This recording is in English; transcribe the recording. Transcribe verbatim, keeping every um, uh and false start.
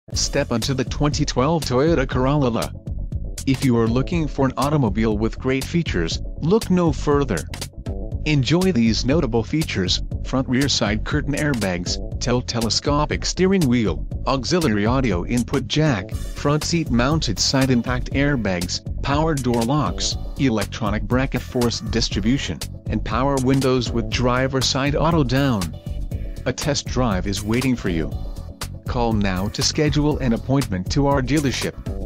Step onto the twenty twelve Toyota Corolla. If you are looking for an automobile with great features, look no further. Enjoy these notable features: front rear side curtain airbags, tilt telescopic steering wheel, auxiliary audio input jack, front seat mounted side impact airbags, power door locks, electronic bracket force distribution, and power windows with driver side auto down. A test drive is waiting for you. Call now to schedule an appointment to our dealership.